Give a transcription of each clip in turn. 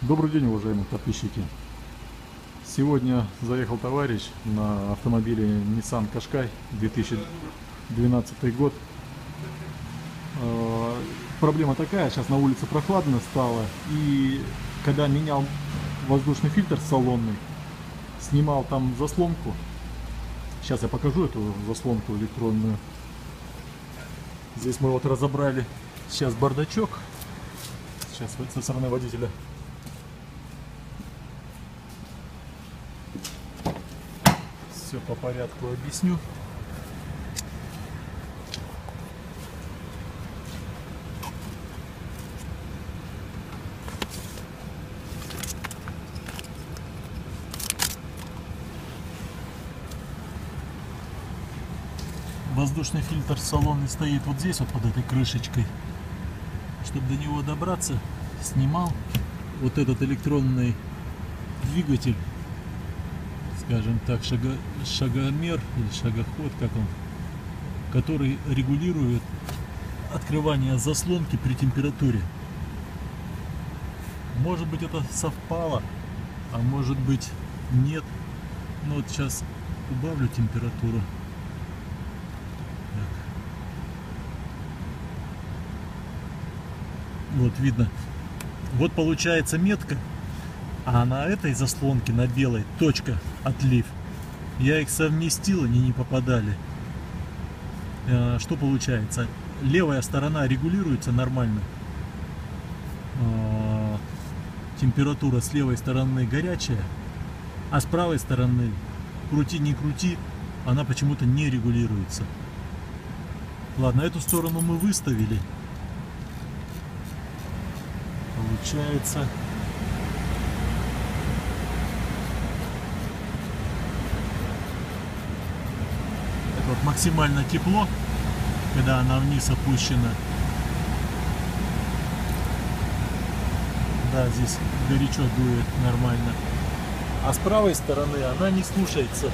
Добрый день, уважаемые подписчики! Сегодня заехал товарищ на автомобиле Nissan Qashqai 2012 год. Проблема такая, сейчас на улице прохладно стало, и когда менял воздушный фильтр салонный, снимал там заслонку. Сейчас я покажу эту заслонку электронную. Здесь мы вот разобрали сейчас бардачок. Сейчас со стороны водителя. Все по порядку объясню. Воздушный фильтр салонный стоит вот здесь, вот под этой крышечкой. Чтобы до него добраться, снимал вот этот электронный двигатель, скажем так, шагомер или шагоход, как он, который регулирует открывание заслонки при температуре. Может быть, это совпало, а может быть нет. Но вот сейчас убавлю температуру. Вот видно, вот получается метка, а на этой заслонке, на белой, точка отлив. Я их совместил, они не попадали. Что получается? Левая сторона регулируется нормально. Температура с левой стороны горячая, а с правой стороны, крути не крути, она почему-то не регулируется. Ладно, эту сторону мы выставили. Получается, это вот максимально тепло, когда она вниз опущена. Да, здесь горячо дует нормально. А с правой стороны она не слушается.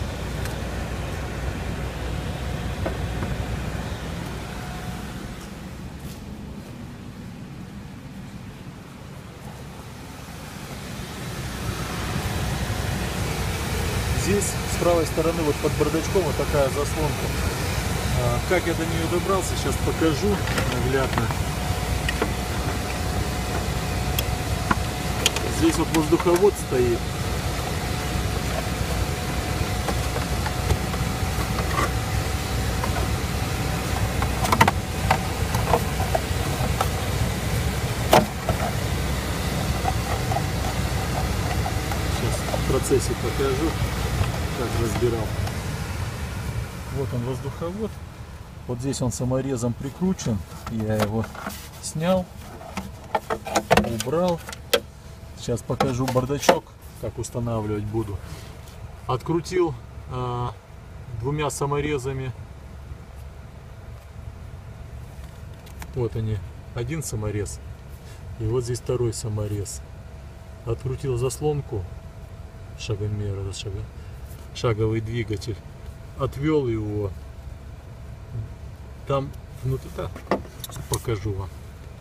Здесь с правой стороны, вот под бардачком, вот такая заслонка. Как я до нее добрался, сейчас покажу наглядно. Здесь вот воздуховод стоит. Сейчас в процессе покажу, как разбирал. Вот он, воздуховод. Вот здесь он саморезом прикручен. Я его снял, убрал. Сейчас покажу бардачок, как устанавливать буду. Открутил двумя саморезами. Вот они, один саморез. И вот здесь второй саморез. Открутил заслонку шагомера, шаговый двигатель. Отвел его. Там внутри, да, покажу вам.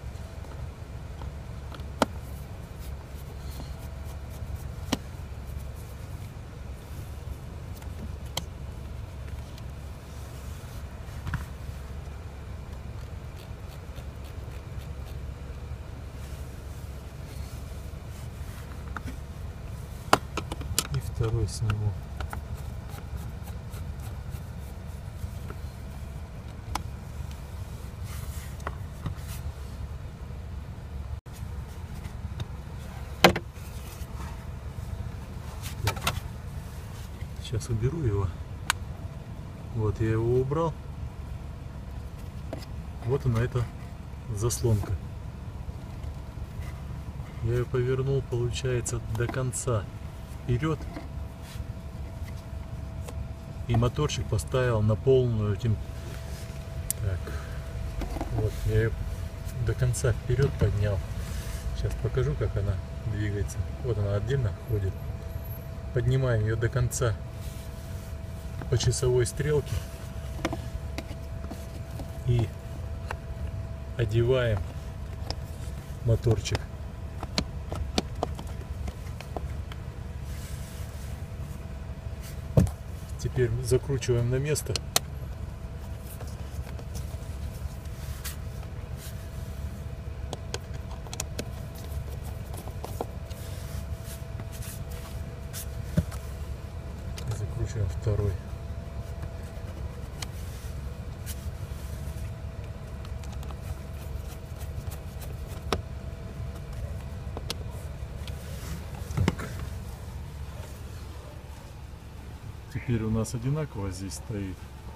И второй сниму. Сейчас уберу его. Вот я его убрал. Вот она, эта заслонка. Я ее повернул, получается, до конца вперед. И моторчик поставил на полную Так. Вот я ее до конца вперед поднял. Сейчас покажу, как она двигается. Вот она отдельно ходит. Поднимаем ее до конца по часовой стрелке и одеваем моторчик. Теперь закручиваем на место. Закручиваем второй. Теперь у нас одинаково здесь стоит.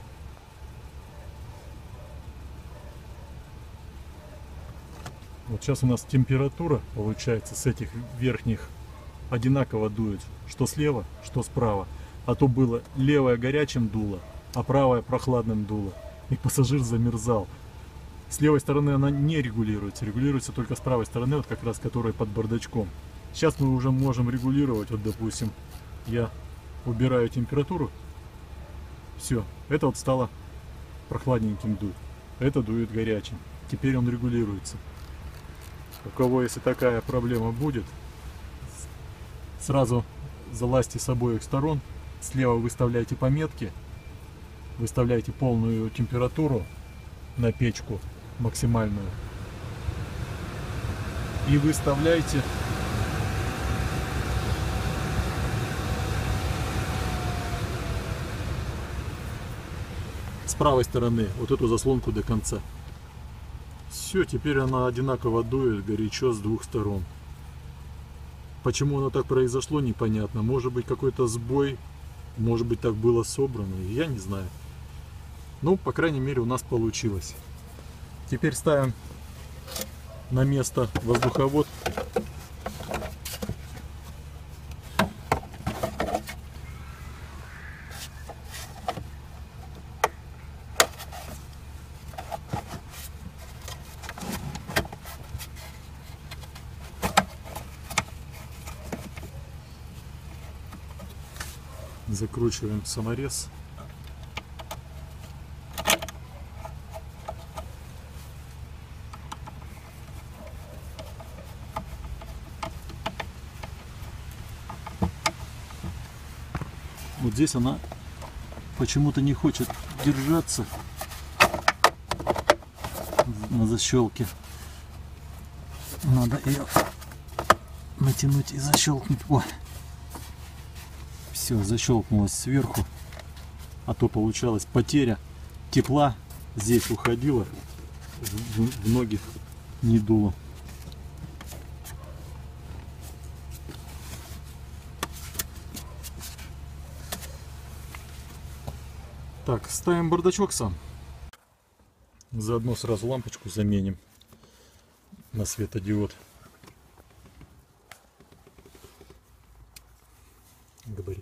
Вот сейчас у нас температура получается с этих верхних одинаково дует, что слева, что справа. А то было левое горячим дуло, а правое прохладным дуло. И пассажир замерзал. С левой стороны она не регулируется, регулируется только с правой стороны, вот как раз которая под бардачком. Сейчас мы уже можем регулировать, вот допустим, я убираю температуру, все, это вот стало прохладненьким дуть, это дует горячим. Теперь он регулируется. У кого если такая проблема будет, сразу залазьте с обоих сторон, слева выставляйте пометки, выставляйте полную температуру на печку максимальную и выставляйте с правой стороны вот эту заслонку до конца. Все, теперь она одинаково дует горячо с двух сторон. Почему оно так произошло, непонятно. Может быть какой-то сбой, может быть так было собрано, я не знаю. Ну, по крайней мере, у нас получилось. Теперь ставим на место воздуховод. Закручиваем саморез. Вот здесь она почему-то не хочет держаться на защелке. Надо ее натянуть и защелкнуть. О! Все, защелкнулось сверху, а то получалась потеря тепла, здесь уходила, в ноги не дуло. Так, ставим бардачок сам. Заодно сразу лампочку заменим на светодиод. Габарит.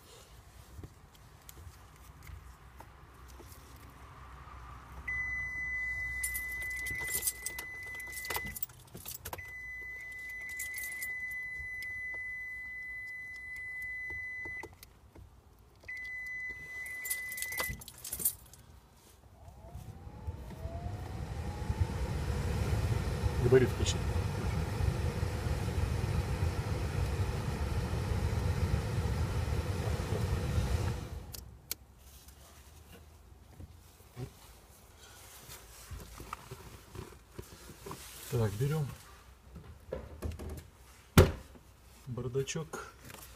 Габарит включи. Так, берем бардачок,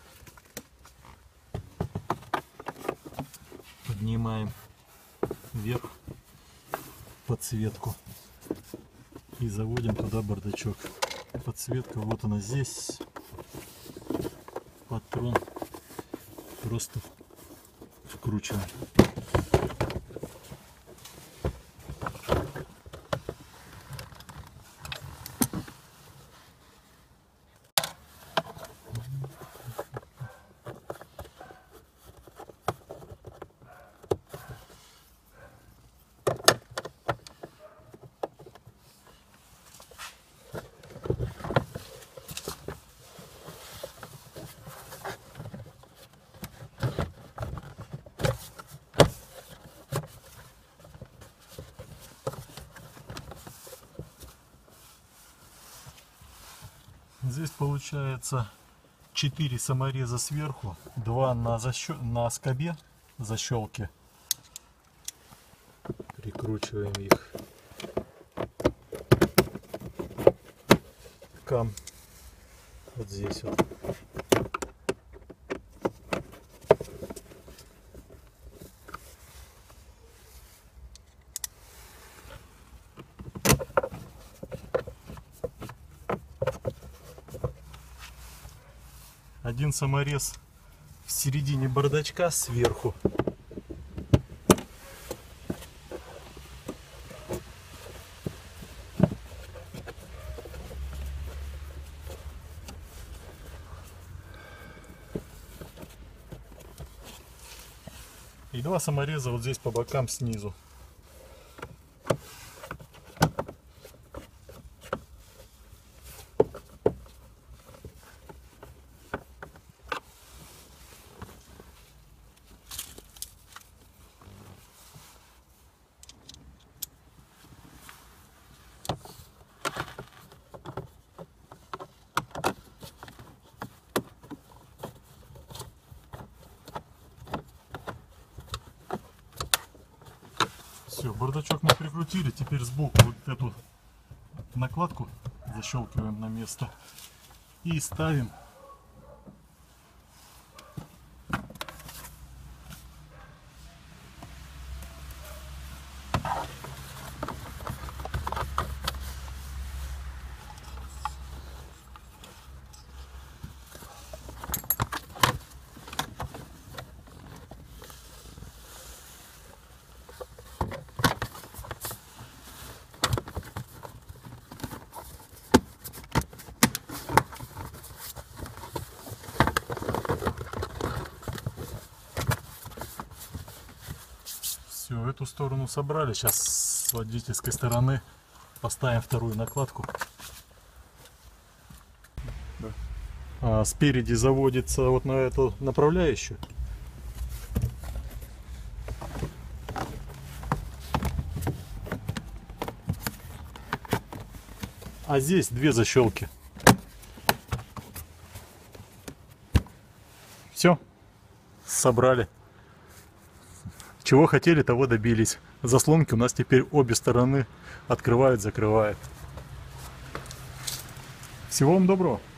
поднимаем вверх подсветку и заводим туда бардачок. Подсветка вот она здесь, патрон просто вкручиваем. Здесь получается 4 самореза сверху, 2 на скобе защелки. Прикручиваем их к кам вот здесь вот. Один саморез в середине бардачка сверху. И два самореза вот здесь по бокам снизу. Все, бардачок мы прикрутили, теперь сбоку вот эту накладку защелкиваем на место и ставим . Все, эту сторону собрали. Сейчас с водительской стороны поставим вторую накладку. Да. Спереди заводится вот на эту направляющую. А здесь две защелки. Все, собрали. Чего хотели, того добились. Заслонки у нас теперь обе стороны открывают, закрывают. Всего вам доброго.